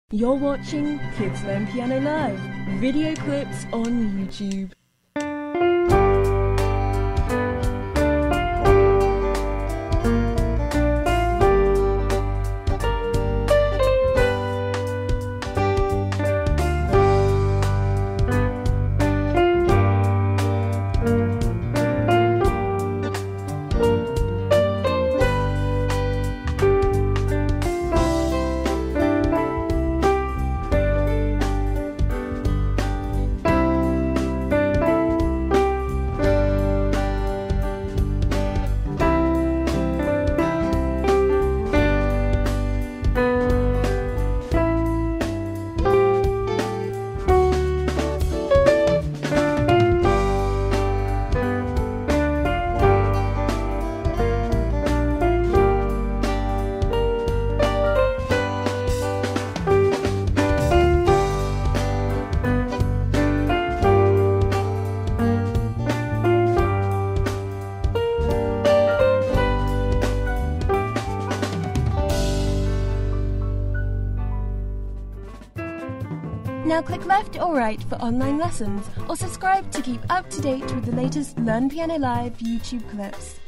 You're watching Kids Learn Piano Live, video clips on YouTube. Now click left or right for online lessons, or subscribe to keep up to date with the latest Learn Piano Live YouTube clips.